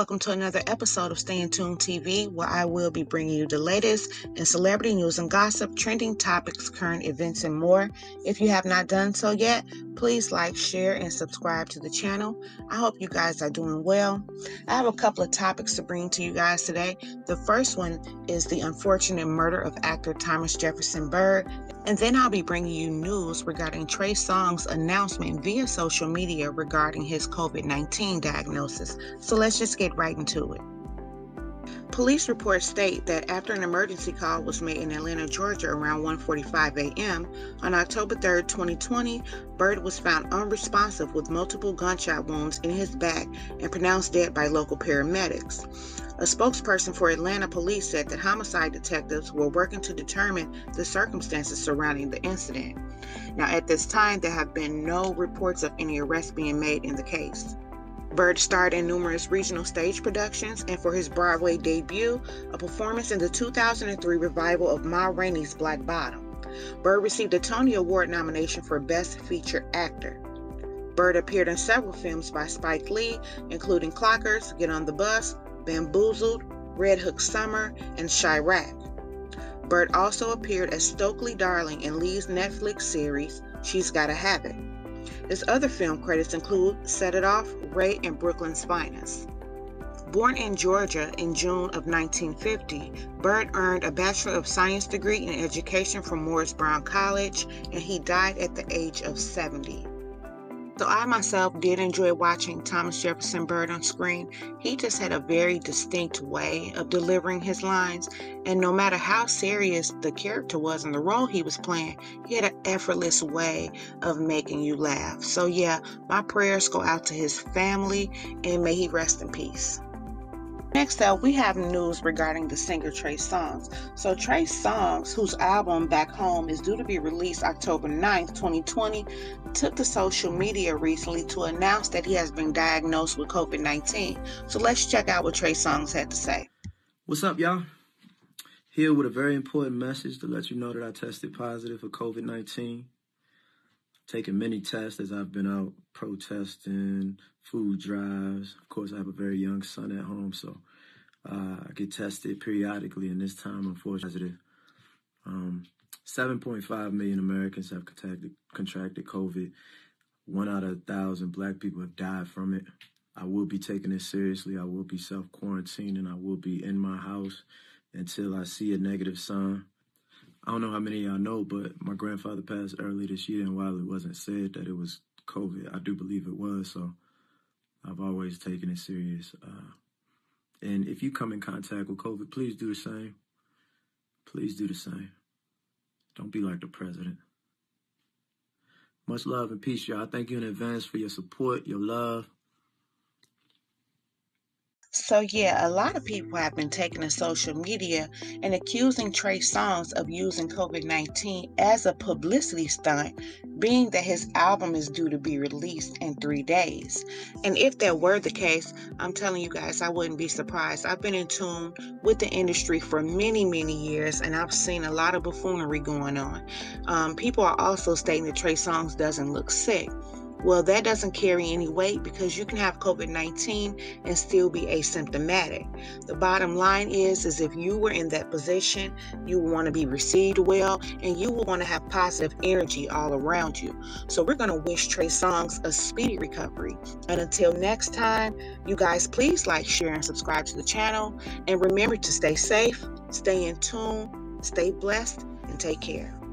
welcome to another episode of Stay in Tune TV, where I will be bringing you the latest in celebrity news and gossip, trending topics, current events, and more. If you have not done so yet, please like, share, and subscribe to the channel. I hope you guys are doing well. I have a couple of topics to bring to you guys today. The first one is the unfortunate murder of actor Thomas Jefferson Byrd, and then I'll be bringing you news regarding Trey Songz' announcement via social media regarding his COVID-19 diagnosis. So let's just get right into it. Police reports state that after an emergency call was made in Atlanta, Georgia around 1:45 a.m. on October 3, 2020, Byrd was found unresponsive with multiple gunshot wounds in his back and pronounced dead by local paramedics. A spokesperson for Atlanta police said that homicide detectives were working to determine the circumstances surrounding the incident. Now, at this time, there have been no reports of any arrests being made in the case. Byrd starred in numerous regional stage productions, and for his Broadway debut, a performance in the 2003 revival of Ma Rainey's Black Bottom. Byrd received a Tony Award nomination for Best Featured Actor. Byrd appeared in several films by Spike Lee, including Clockers, Get on the Bus, Bamboozled, Red Hook Summer, and Chirac. Byrd also appeared as Stokely Darling in Lee's Netflix series, She's Gotta Have It. His other film credits include Set It Off, Ray, and Brooklyn's Finest. Born in Georgia in June of 1950, Byrd earned a Bachelor of Science degree in education from Morris Brown College, and he died at the age of 70. So I myself did enjoy watching Thomas Jefferson Byrd on screen. He just had a very distinct way of delivering his lines, and no matter how serious the character was in the role he was playing, he had an effortless way of making you laugh. So yeah, my prayers go out to his family, and may he rest in peace. Next up, we have news regarding the singer Trey Songz. So Trey Songz, whose album Back Home is due to be released October 9th, 2020, took to social media recently to announce that he has been diagnosed with COVID-19. So let's check out what Trey Songz had to say. What's up, y'all? Here with a very important message to let you know that I tested positive for COVID-19. Taken many tests as I've been out protesting, food drives. Of course, I have a very young son at home, so I get tested periodically, and this time, unfortunately, 7.5 million Americans have contracted COVID. 1 out of 1,000 Black people have died from it. I will be taking it seriously. I will be self-quarantining. I will be in my house until I see a negative sign. I don't know how many of y'all know, but my grandfather passed early this year, and while it wasn't said that it was COVID, I do believe it was, so I've always taken it serious. And if you come in contact with COVID, please do the same. Please do the same. Don't be like the president. Much love and peace, y'all. Thank you in advance for your support, your love. So yeah, a lot of people have been taking to social media and accusing Trey Songz of using COVID-19 as a publicity stunt, being that his album is due to be released in 3 days. And if that were the case, I'm telling you guys, I wouldn't be surprised. I've been in tune with the industry for many, many years, and I've seen a lot of buffoonery going on. People are also stating that Trey Songz doesn't look sick. Well, that doesn't carry any weight because you can have COVID-19 and still be asymptomatic. The bottom line is if you were in that position, you want to be received well, and you will want to have positive energy all around you. So we're going to wish Trey Songz a speedy recovery. And until next time, you guys, please like, share, and subscribe to the channel. And remember to stay safe, stay in tune, stay blessed, and take care.